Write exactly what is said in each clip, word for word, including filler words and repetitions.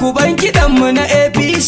kuban kiɗanmu na A P C,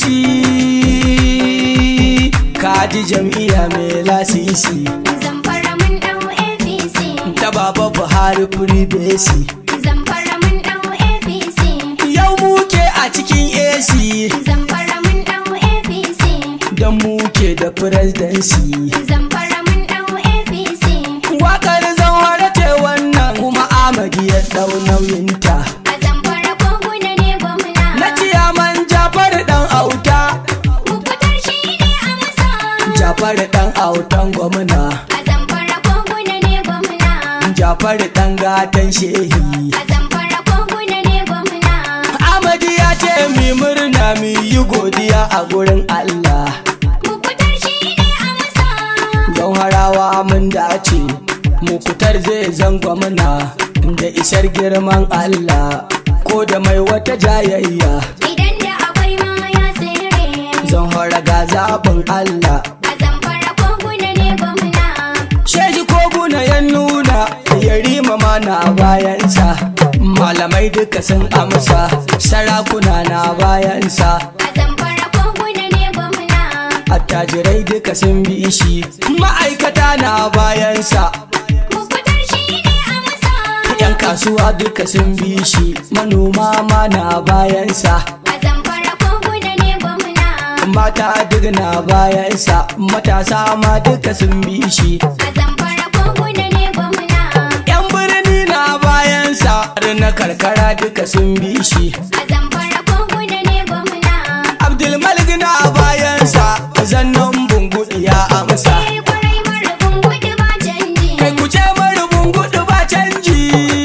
kaji jam'iyya mai lasisi. Zamfara mun ɗau A P C. Ta baba Buhari firibesi. Zamfara mun ɗau A P C. Yau muke a cikin A C. Zamfara mun ɗau A P C. Don muke da presidency. Zamfara mun ɗau A P C. Waƙar Zamfara ce wannan kuma Ahmadu ya ɗau nauyinta. A Zamfara koguna ne gwamna. Na ciyaman Jafar ɗan auta. Mukutar shi ne a masa. Jafar ɗan autan gwamna. A Zamfara koguna ne gwamna. Jafar ɗan gatan shehi. A Zamfara koguna ne gwamna. Ahmadu ya ce mi murna mi yi godiya a gurin Allah. Mukutar shi ne a masa. Don harawa mun dace, mukutar zai zango mana da isar girman Allah, ko da mai wata jayayya. Idan da akwai ma ya tsere. Zan hora ga zaɓin Allah. A Zamfara koguna ne gwamna. Sheji koguna ya nuna, yarima ma na bayansa. Malamai duka sun amsa, sarakuna na bayansa. A Zamfara koguna ne gwamna. Attajirai duka sun bi shi, ma'aikata na bayansa. Mukutar shi ne a masa. Yan kasuwa duka sun bi shi, manoma ma na bayansa. A Zamfara koguna ne gwamna. Mata duk na bayansa, matasa ma duka sun bi shi. A Zamfara koguna ne gwamna. Yan birni na bayansa, har na karkara duka sun bi shi. A Zamfara koguna ne gwamna. Abdulmalik na bayansa, zannan bungudu ya amsa. Eh kwarai marubin gudu ba canji. Kai ku ce marubin gudu ba canji,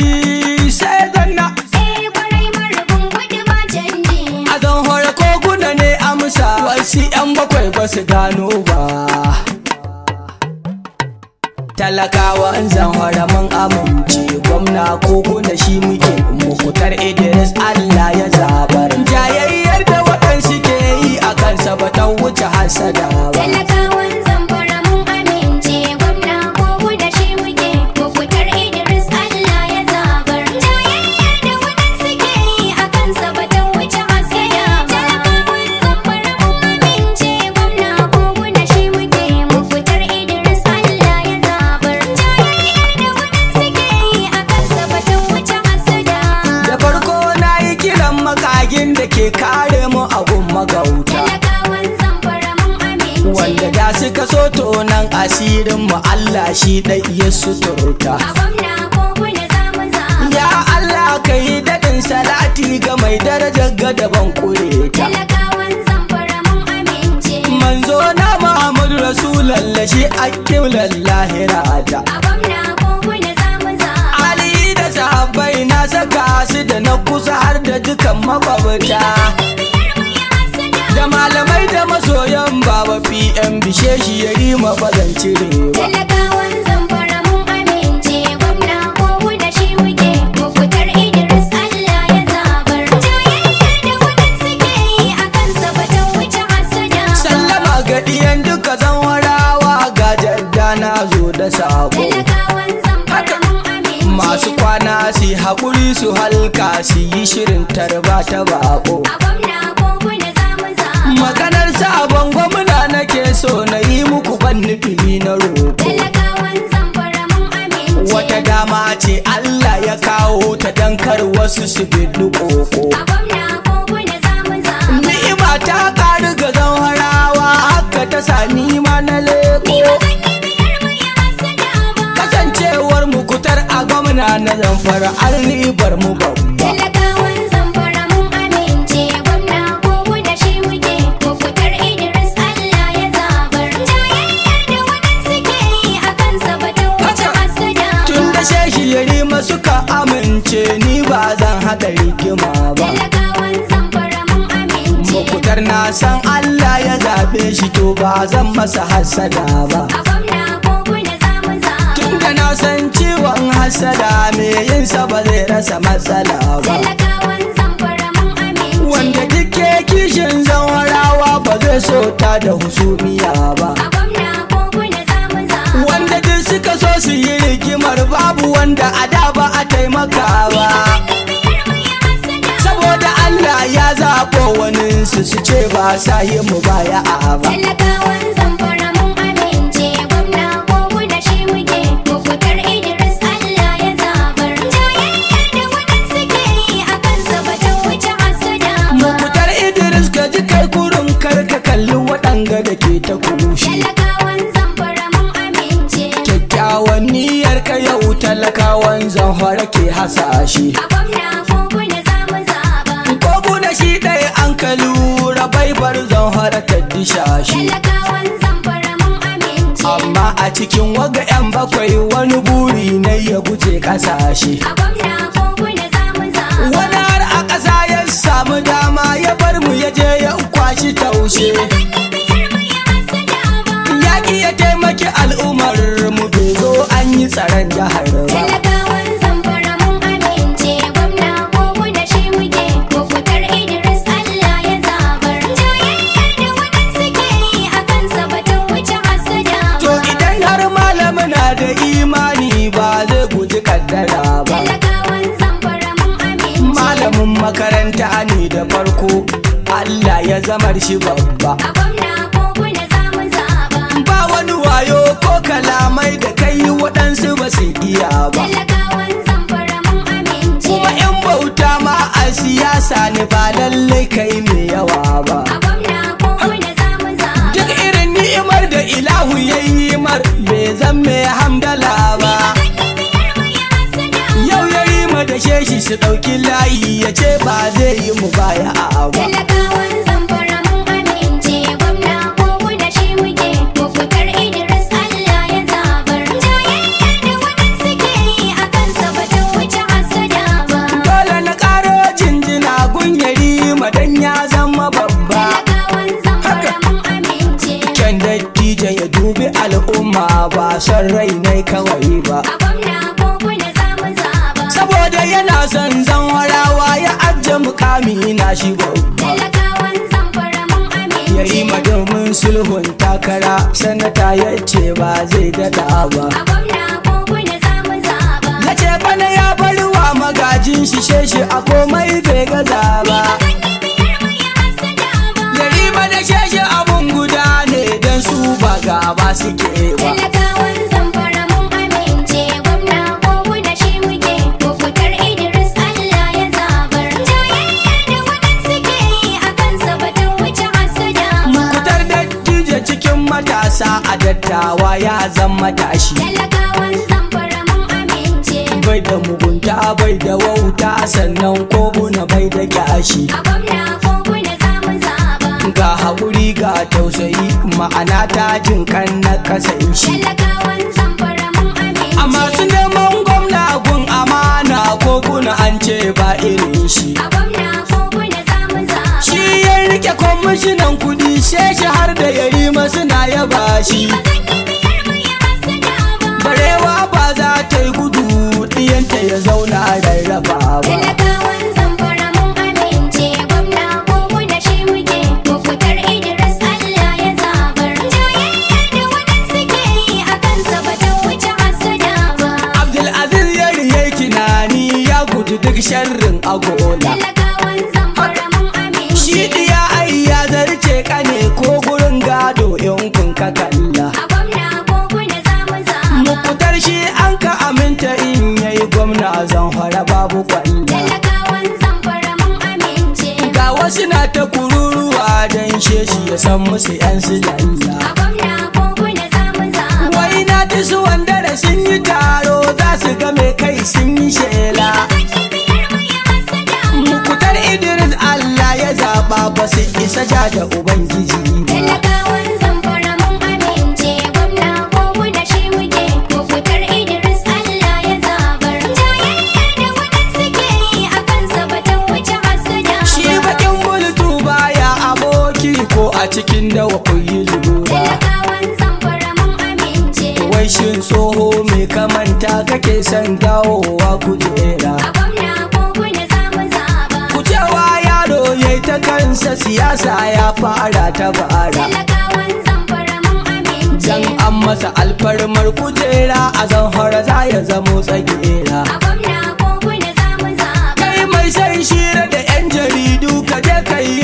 sai zanna. Eh kwarai marubin gudu ba canji. A zan hora koguna ne amsa, wasu yan bakwai ba su gano ba. Talakawan zan hora mun amince, gwamna koguna shi muke, mukutar Idris Allah ya zabar. Jayayyar da waɗansu ke yi a kansa ba ta wuce hasada ba. Talakawan Zamfara mun amince, gwamna koguna shi muke, mukutar Idris Allah ya zabar. Jayayyar da waɗansu ke yi a kansa ba ta wuce hasada ba. Talakawan Zamfara mun amince, gwamna koguna shi muke, mukutar Idris Allah ya zabar. Jayayyar da waɗansu ke yi a kansa ba ta wuce hasada. Da farko na yi kiran makagin da ke kare mu a gun magauta, Talakawan Zamfara mun amince. wanda da suka so tonan asirin mu Allah shi ɗai ya suturta. A gwamna koguna za mu zaba. Ya Allah ka yi daɗin salati ga mai darajar gadaban kureta. Talakawan Zamfara mun amince. Manzo na Muhammadu Rasulallah shi akkim lallahi rata. A gwamna koguna za mu zaba. Ali da sahabbai na saka su da na kusa har da dukan makwabta. Biyar mu ya hasada. Da malamai da masoyan baba P M bishe shi ya yi mafazan cirewa. Talakawan Zamfara mun amince, gwamna koguna shi muke, mukutar Idris Allah ya zabar. Jayayyar da waɗansu ke yi a kansa ba ta wuce hasada ba. Sallama ga ɗiyan duka zanwarawa ga jadda na zo da sako. Talakawan Zamfara mun amince. Masu kwana su yi haƙuri su halka su yi shirin tarba ta bako. A gwamna koguna za mu zaba. Maganar sabon gwamna nake so na yi muku ban nufi na roƙo. Talakawan Zamfara mun amince. Wata dama ce Allah ya kawo ta dankar wasu su bidu ƙoƙo. A gwamna koguna za mu zaba. Ni'ima ta ƙaru ga zanwarawa haka ta sani ma na Ni leko. ba zan yi biyar mu ya hasada ba. Kasancewar mukutar a gwamna na Zamfara an ribar mu babba. Talakawan Zamfara mun amince, gwamna koguna shi muke, mukutar Idris Allah ya zabar. Jayayyar da waɗansu ke yi a kansa ba ta wuce hasada ba. Tun da sheshi ya rima suka amince ni ba zan haɗa rigima ba. Talakawan Zamfara mun amince. Mukutar na san Allah ya zaɓe shi to ba zan masa hasada ba. A gwamna koguna za mu zaba. Tun da na san ciwon hasada me yinsa ba zai rasa matsala ba. Talakawan Zamfara mun amince. Wanda duke kishin zawarawa ba zai so ta da husumiya ba. A gwamna koguna za mu zaba. Wanda duk suka so su yi rigimar babu wanda a da ba a taimaka ba. Biyar mu ya hasada ba. Saboda Allah ya za zaɓo wani su su ce ba sa yi mu baya a ba. Talakawan Zamfara mun amince gwamna ko da shi muke Muktar Idris Allah ya zabar. Jayayyar da waɗansu ke yi a kansa ba ta wuce hasada ba. Muktar Idris ka ji kai kurun kar ka kalli waɗanga da ke ta kushe. Talakawan Zamfara mun amince. Kyakkyawan niyyar ka yau talakawan Zamfara ke hasashe. A gwamna ko da za mu zaba. Ko da shi ɗaya an ka lura bai bar Zamfara ta dishashe. Talakawan Zamfara mun amince. Amma a cikin waga 'yan bakwai wani buri na ya guje ƙasashe. A gwamna ko da za mu zaba. Wani har a ƙasa ya samu dama ya bar mu ya je ya kwashi taushe. Ba zan yi biyar mai hasada ba. Yaƙi ya taimaki al'ummar mu bai zo an yi tsaron jihar ba. Talakawan Zamfara mun amince gwamna ko da shi muke Muktar Idris Allah ya zabar. Jayayyar da waɗansu ke yi a kansa ba ta wuce hasada To ba. idan har malamin na da imani ba zai guji kaddara ba. Talakawan Zamfara mun amince. Malamin makaranta ne da farko Allah ya zamar shi babba. A gwamna ko da za mu zaba. Ba wani wayo ko kalamai da kai waɗansu ba su iya ba. Talakawan Zamfara mun amince. Kuma in bauta ma a siyasa ne ba lallai kai mai yawa ba. A gwamna ko da za mu zaba. Duk irin ni'imar da ilahu ya yi mar bai zan mai hamdala ba. Zan yi biyar mai hasada ba. Yau ya yi ma da sheshi su ɗauki layi ya ce ba zai yi mu baya a ba. Talakawan Zamfara mun amince gwamna ko da shi muke Muktar Idris Allah ya zabar. Jayayyar da waɗansu ke yi a kansa ba ta wuce hasada ba. Dole na ƙaro jinjina gunyari madan ya zama babba. Talakawan Zamfara mun amince. Kyan dattijo ya dubi al'umma ba son rai ne kawai ba. A gwamna ko da za mu zaba. Saboda yana son zanwarawa ya ajiye mukami na shi babba. Talakawan Zamfara mun Ya yi amince. ma domin sulhun takara sanata ya ce ba zai daɗa ba. A gwamna ko da za mu zaba. Ya ce bana ya bari wa magajin shi sheshi a komai bai gaza ba. Zan yi biyar mai hasada ba. Ya yi ma da sheshi abun guda ne don su ba gaba suke ba. Talakawan Zamfara mun amince gwamna ko da shi muke Muktar Idris Allah ya zabar. Jayayyar da waɗansu ke yi a kansa ba ta wuce hasada ba. Kutar dattijo cikin matasa a dattawa ya zama matashi. Talakawan Zamfara mun amince. Bai da mugunta bai da wauta sannan ko buna bai da kyashi. A gwamna ko da za mu zaba. Ga haƙuri ga tausayi ma'ana ta jin kan na kasan shi. Talakawan Zamfara mun amince. A masu neman gwamna gun amana ko kuna an ce ba irin shi. A gwamna ko da za mu zaba. Shi ya rike kwamishinan kudi sheshi har da yarima suna yaba shi. Ba zan yi biyar mai hasada ba. Barewa ba za ta yi gudu ɗiyanta ya zauna rarraba ba. Talakawan Zamfara mun amince gwamna ko da shi muke Muktar Idris Allah ya zabar. Jayayyar da waɗansu ke yi a kansa ba ta wuce hasada ba. Abdulaziz ya riye tunani ya guji duk sharrin agola. Talakawan Zamfara mun amince. Shi ɗiya ai ya zarce kane ko gurin gado in kun ka kalla. A gwamna ko da za mu zaba. Mukutar shi an ka aminta in yayi gwamna Zamfara babu kwalla. Talakawan Zamfara mun amince. Ga wasu na ta kururuwa don sheshi ya san musu 'yan su lalla. A gwamna ko da za mu zaba. Wai na ji su wanda da sun yi taro za su ga mai kai sun yi shela. Zan yi biyar mai hasada ba. Mukutar Idris Allah ya zaɓa ba su isa ja da Ubangiji ba. Talakawan Zamfara mun amince gwamna ko da shi muke Muktar Idris Allah ya zabar. Jayayyar da waɗansu ke yi a kansa ba ta wuce hasada ba. Shi bakin bultu baya aboki ko a cikin dawa kuyi lura. Talakawan Zamfara mun amince. Wai shin tsoho mai kamanta kake son dawowa kujera. A gwamna ko da za mu zaba. Ku cewa yaro yayi ta kansa siyasa ya fara ta bara. Talakawan Zamfara mun amince. Dan an masa alfarmar kujera a Zamfara za ya zamo tsagera. A gwamna ko da za mu zaba. Kai mai san shira da 'yan jaridu ka je kai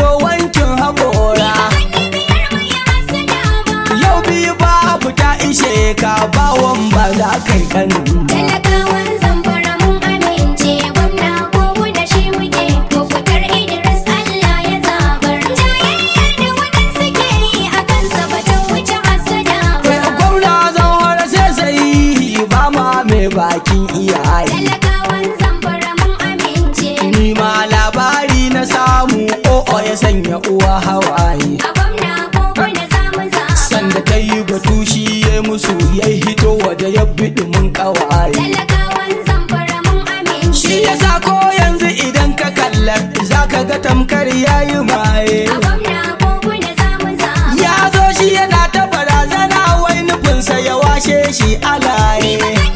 yasa ko yanzu idan ka kalla zaka ga tamkar yayi maye. A gwamna koguna za mu zaba. Ya zo shi yana ta barazana wai nufinsa ya washe shi alaye.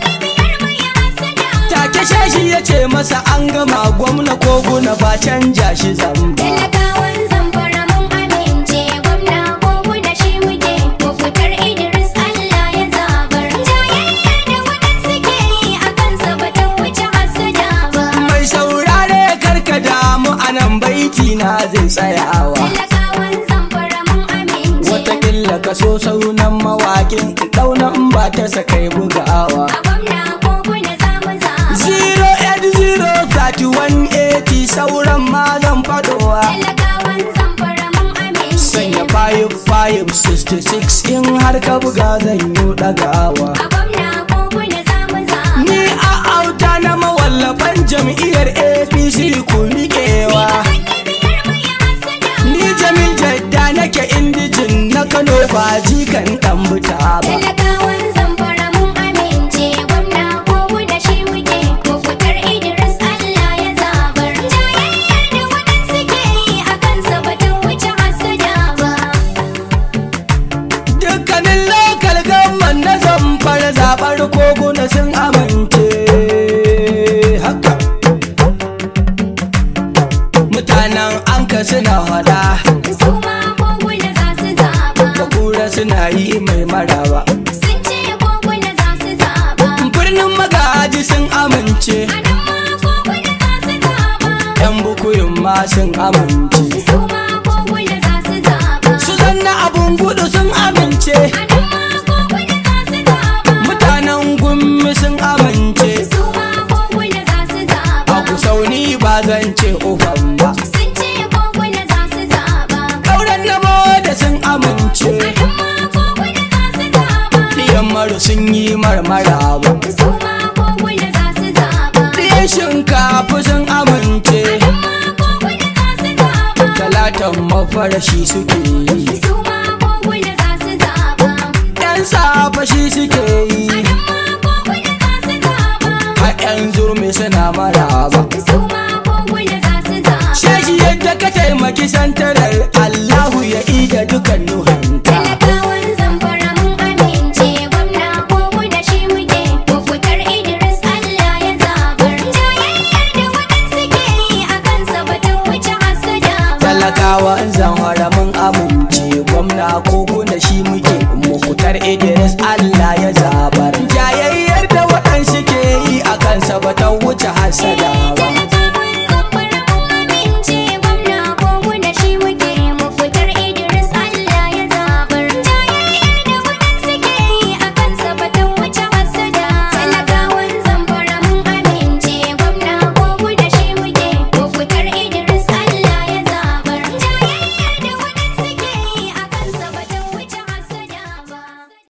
Take shashi ya ce masa an gama gwamna koguna ba canja shi zamba. Talakawan Zamfara mun amince gwamna koguna shi muke. Muktar Idris Allah ya zabar. Jayayyar da waɗansu ke yi a kansa ba ta wuce hasada ba. Mai saurare karka damu anan baiti na zai tsayawa. Talakawan Zamfara mun amince. Wataƙila ka so saunan mawaƙin ɗaunan ba ta sakai bugawa. A gwamna koguna za mu zaba. zero eight zero thirty one eighty sauran ma zan faɗowa. Talakawan Zamfara mun amince. Sanya five five sixty six in har ka buga zan yi ɗagawa. A gwamna koguna za mu zaba. Ni a auta na mawallafan jam'iyyar A P C ku riƙewa. Ni Jamil Jadda nake indijin na Kano ba jikan ɗan buta ba. Talakawan Zamfara mun amince gwamna koguna shi muke. Muktar Idris Allah ya zabar. Jayayyar da waɗansu ke yi a kansa ba ta wuce hasada ba. Dukkanin lokal gamman na Zamfara zaɓar koguna sun amince. Haka mutanen anka suna hada, Su ma koguna za su zaba. bakura suna yi mai maraba. Sun ce koguna za su zaba. Birnin magaji sun amince, A nan ma koguna za su zaba. yan bukuyin ma sun amince. Su ma koguna za su zaba. Su zanna abun gudu sun amince, A nan ma koguna za su zaba. mutanen gummi sun amince. Su ma koguna za su zaba. A kusauni ba zan ce ufan ba, Sun ce koguna za su zaba. kauran namo da sun amince. A nan ma koguna za su zaba. Ɗiyan maru sun yi marmara ba, Su ma koguna za su zaba. ɗiyan shinkafa sun amince. A nan ma koguna za su zaba. Talatan mafarashi suke yi, Su ma koguna za su zaba. yan safa shi suke yi. A nan ma koguna za su zaba. A yan zurmi suna maraba. Su ma koguna za su zaba. Shashi yadda ka taimaki santarar Allahu ya ida dukan nuhanta. Talakawan Zamfara mun amince gwamna koguna shi muke. Muktar Idris Allah ya zabar. Jayayyar da waɗansu ke yi a kansa ba ta wuce hasada ba. Talakawan Zamfara